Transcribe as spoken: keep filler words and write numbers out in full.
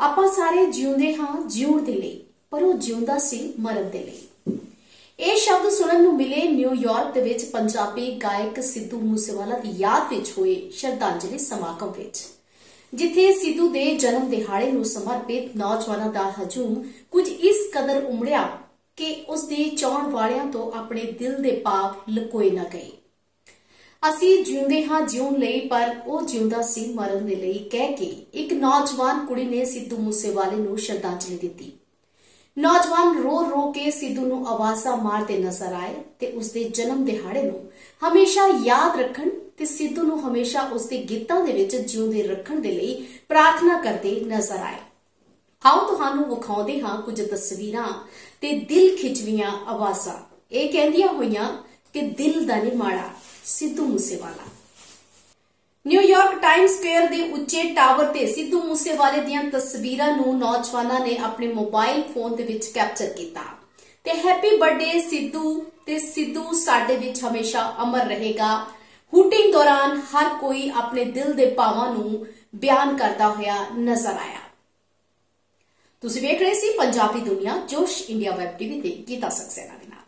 ਆਪਾਂ ਸਾਰੇ ਜਿਉਂਦੇ ਹਾਂ ਜਿਉਣ ਦੇ ਲਈ, ਪਰ ਉਹ ਜਿਉਂਦਾ ਸੀ ਮਰਨ ਦੇ ਲਈ। ਇਹ ਸ਼ਬਦ ਸੁਣਨ ਨੂੰ ਮਿਲੇ ਨਿਊਯਾਰਕ ਦੇ ਵਿੱਚ ਪੰਜਾਬੀ ਗਾਇਕ ਸਿੱਧੂ ਮੂਸੇਵਾਲਾ ਦੀ ਯਾਦ ਵਿੱਚ ਹੋਏ ਸ਼ਰਧਾਂਜਲੀ ਸਮਾਗਮ ਵਿੱਚ, ਜਿੱਥੇ ਸਿੱਧੂ ਦੇ ਜਨਮ ਦਿਹਾੜੇ ਨੂੰ ਸਮਰਪਿਤ ਨੌਜਵਾਨਾਂ ਦਾ ਹਜੂਮ ਕੁਝ ਇਸ ਕਦਰ ਉਮੜਿਆ ਕਿ ਉਸ ਦੇ ਚਾਹਣ ਵਾਲਿਆਂ ਤੋਂ ਆਪਣੇ ਦਿਲ ਦੇ ਭਾਵ ਲੁਕੋਏ ਨਾ ਗਏ। ਅਸੀਂ ਜਿਉਂਦੇ ਹਾਂ ਜਿਉਣ ਲਈ, ਪਰ ਉਹ ਜਿਉਂਦਾ ਸੀ ਮਰਨ ਦੇ ਲਈ ਕਹਿ ਕੇ ਇੱਕ ਨੌਜਵਾਨ ਕੁੜੀ ਨੇ ਸਿੱਧੂ ਮੂਸੇਵਾਲੇ ਨੂੰ ਸ਼ਰਧਾਂਜਲੀ ਦਿੱਤੀ। ਨੌਜਵਾਨ ਰੋ ਰੋ ਕੇ ਸਿੱਧੂ ਨੂੰ ਆਵਾਜ਼ਾਂ ਮਾਰਦੇ ਨਜ਼ਰ ਆਏ ਤੇ ਉਸਦੇ ਜਨਮ ਦਿਹਾੜੇ ਨੂੰ ਹਮੇਸ਼ਾ ਯਾਦ ਰੱਖਣ ਤੇ ਸਿੱਧੂ ਨੂੰ ਹਮੇਸ਼ਾ ਉਸਦੇ ਗੀਤਾਂ ਦੇ ਵਿੱਚ ਜਿਉਂਦੇ ਰੱਖਣ ਦੇ ਲਈ ਪ੍ਰਾਰਥਨਾ ਕਰਦੇ ਨਜ਼ਰ ਆਏ। ਆਓ ਤੁਹਾਨੂੰ ਵਿਖਾਉਂਦੇ ਹਾਂ ਕੁਝ ਤਸਵੀਰਾਂ ਤੇ ਦਿਲ ਖਿੱਚਵੀਆਂ ਆਵਾਜ਼ਾਂ, ਇਹ ਕਹਿੰਦੀਆਂ ਹੋਈਆਂ ਕਿ ਦਿਲ ਦਾ ਨਹੀਂ ਮਾੜਾ Sidhu Moosewala. New York Time Square ਦੇ ਉੱਚੇ ਟਾਵਰ ਤੇ ਸਿੱਧੂ ਮੂਸੇਵਾਲੇ ਦੀਆਂ ਤਸਵੀਰਾਂ ਨੂੰ ਨੌਜਵਾਨਾਂ ਨੇ ਆਪਣੇ ਮੋਬਾਈਲ ਫੋਨ ਦੇ ਵਿੱਚ ਕੈਪਚਰ ਕੀਤਾ ਤੇ ਹੈਪੀ ਬਰਥਡੇ ਸਿੱਧੂ ਤੇ ਸਿੱਧੂ ਸਾਡੇ ਵਿੱਚ ਹਮੇਸ਼ਾ ਅਮਰ ਰਹੇਗਾ। ਹੂਟਿੰਗ ਦੌਰਾਨ ਹਰ ਕੋਈ ਆਪਣੇ ਦਿਲ ਦੇ ਭਾਵਾਂ ਨੂੰ ਬਿਆਨ ਕਰਦਾ ਹੋਇਆ ਨਜ਼ਰ ਆਇਆ। ਤੁਸੀਂ ਵੇਖ ਰਹੇ ਸੀ ਪੰਜਾਬੀ ਦੁਨੀਆ ਜੋਸ਼ ਇੰਡੀਆ ਵੈਬ ਟੀਵੀ ਤੇ ਗੀਤਾ ਸਕਸੇਨਾ ਦੇ ਨਾਲ।